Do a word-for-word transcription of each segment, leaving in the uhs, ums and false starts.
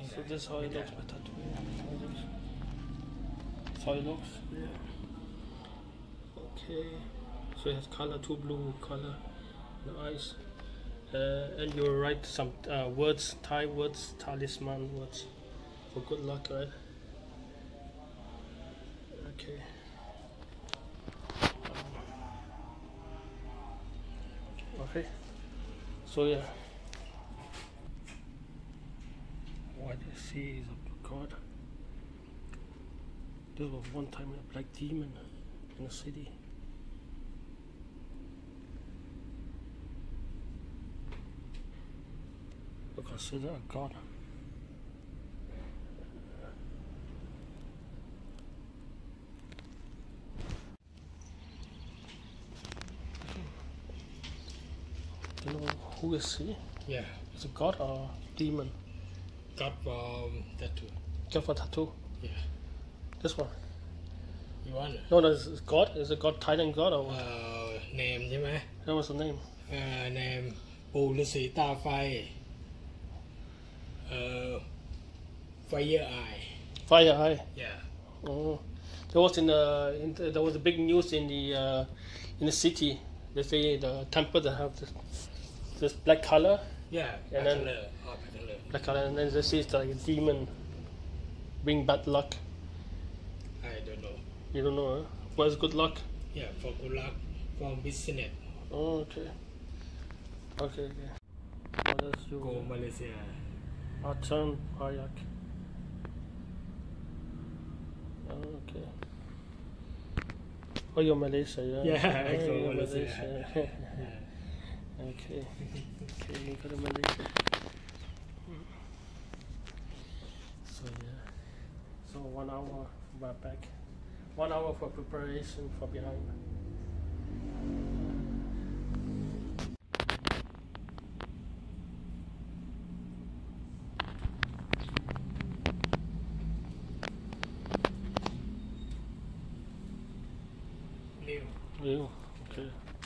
So this is how it looks by tattoo. That's how it looks. Yeah. Okay. So it has color, two blue color, the eyes. Uh, and you write some uh, words, Thai words, talisman words for good luck, right? Okay. Okay. So yeah. What you see is a god. This was one time a black demon in the city. Consider a god. Do you know who is he? Yeah. Is it god or demon? God for tattoo. God for tattoo? Yeah. This one? You want it? No, no, it's it's god. Is it god Thailand god or what? Uh, name ใช่ไหม That was the name. Uh, name ปู่ฤาษีตาไฟ Uh, Fire Eye. Fire Eye. Yeah. Oh, there was in the, in the there was a big news in the uh, in the city. They say the temple that have this, this black color. Yeah. And black then- color. Oh, black color. Black color, and then they say it's like a demon, bring bad luck. I don't know. You don't know, huh? What is good luck? Yeah, for good luck, for business. Oh, okay. Okay, okay. What else you? Go Malaysia. Achan Payak. Oh, okay. Oh, you're Malaysia, yeah? Yeah, I oh, go you're Malaysia. Yeah. Okay. Okay, you go to Malaysia. So, yeah. So, one hour we're back. One hour for preparation for behind. New. Yeah, okay.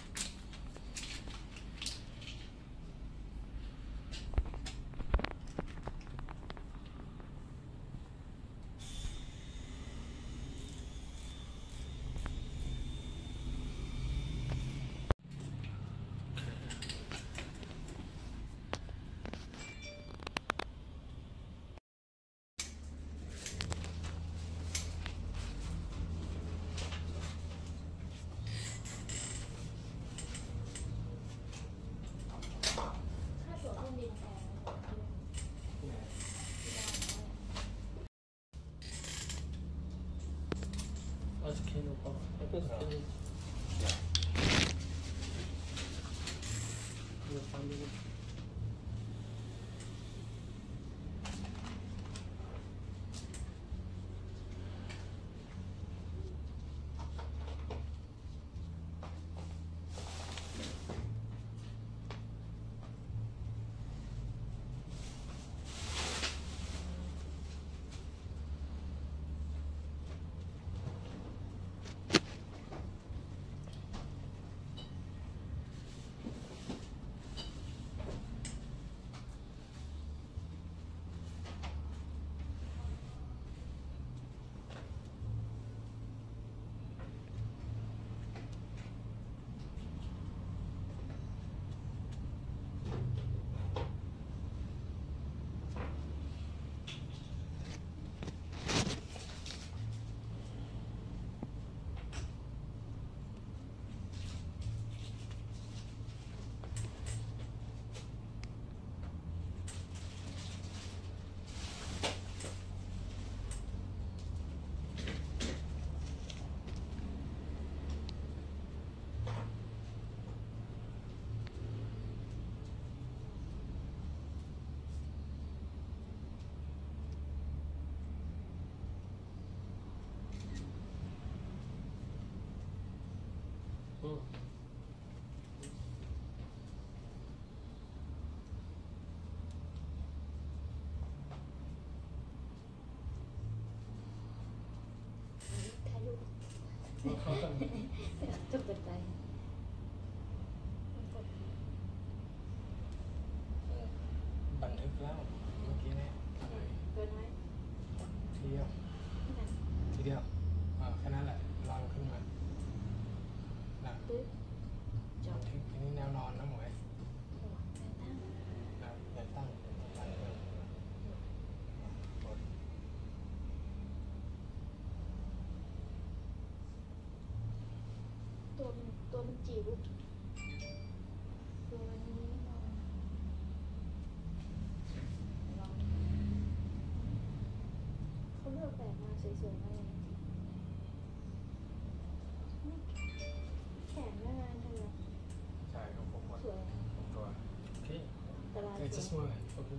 That's okay, no problem. I think it's okay. We'll find it. Oh. จบเกินไปบันทึกแล้วเมื่อกี้เนี่ยเออจิ๋วตัวนี้ลองลองเขาเลือกแบบมาสวยๆมากเลยแขนแม่งานเธอใช่ของผมหมดสวยของตัว Okay. แต่ลาย It's ส just วย one. Okay.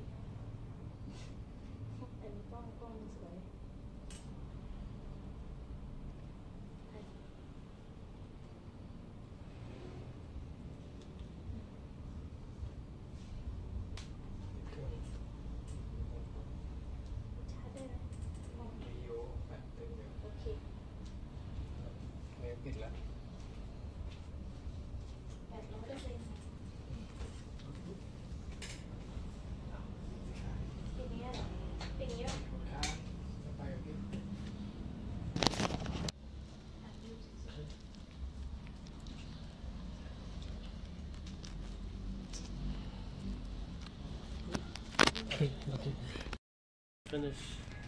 อันนี้กล้องกล้องสวย ชาร์จได้ไหมมองวิดีโอแบตเต็มเลยโอเคไม่ติดแล้วแปดร้อยเปอร์เซ็นต์ปีนี้เหรอปีนี้เหรอลูกค้าจะไปกับพี่อ่ะดูสวย Okay. Finish.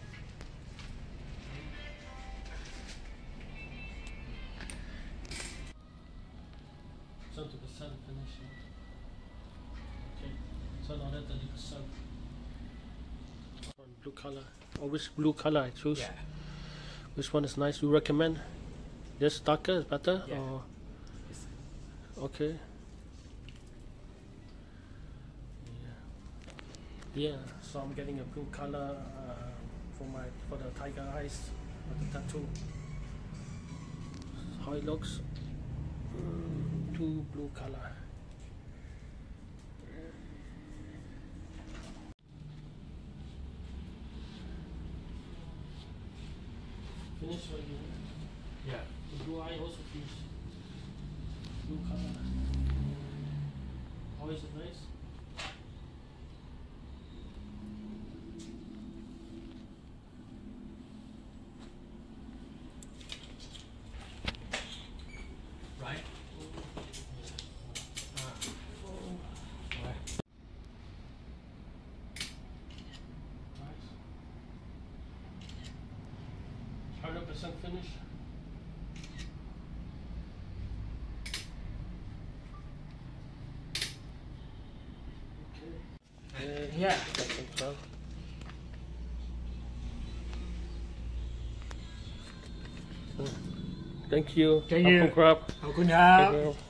Seventy percent finishing. Okay. So now that thirty percent. Blue color. Or which blue color I choose? Yeah. Which one is nice? You recommend? This darker is better? Yeah. Or okay. Yeah. Yeah. So I'm getting a blue color uh, for my for the tiger eyes for the tattoo. How it looks. Mm, two blue color. Finish what you want. Yeah. The blue eye also finish. Blue color. How is it nice? Right. Ah. Right. Nice. Hundred percent finish. Okay. Yeah. Second twelve. Thank you. Thank you. Apple crab. ขอบคุณครับ Thank you.